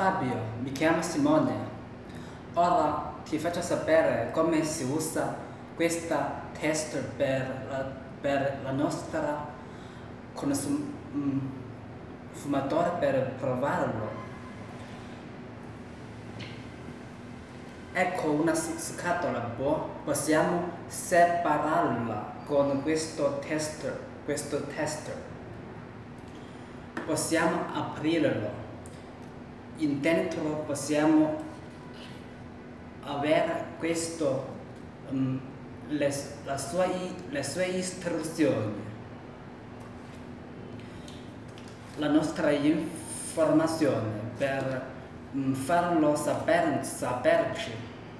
Fabio, mi chiamo Simone. Ora ti faccio sapere come si usa questa tester per la nostra fumatore per provarlo. Ecco una scatola, possiamo separarla con questo tester. Possiamo aprirlo. In dentro possiamo avere le sue istruzioni, la nostra informazione per farlo saperci.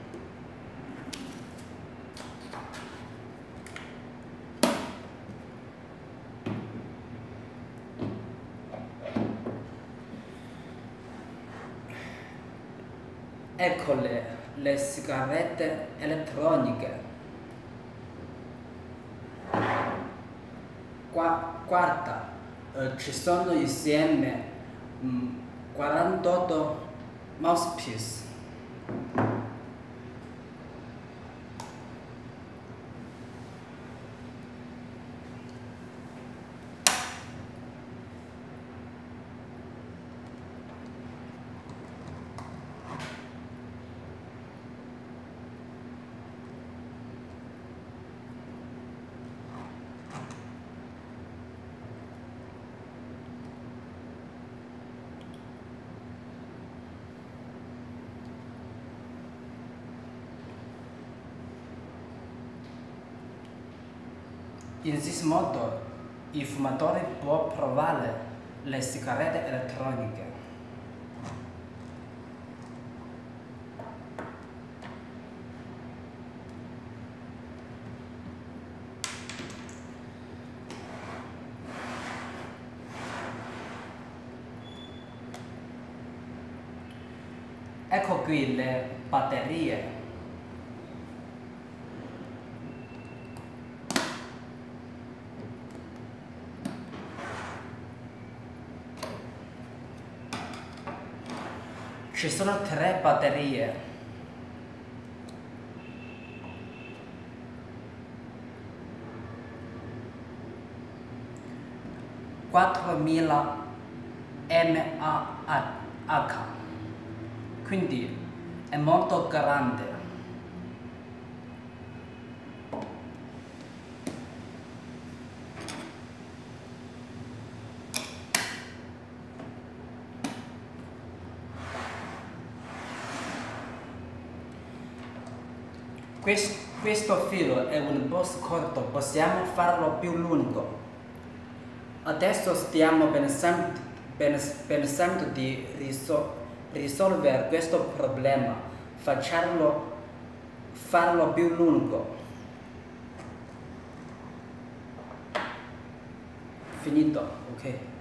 Ecco le sigarette elettroniche. Quarta, ci sono insieme 48 mouthpiece. In questo modo il fumatore può provare le sigarette elettroniche. Ecco qui le batterie. Ci sono 3 batterie. $4000 mAh, quindi è molto grande. Questo filo è un po' corto, possiamo farlo più lungo. Adesso stiamo pensando di risolvere questo problema, farlo più lungo. Finito, ok.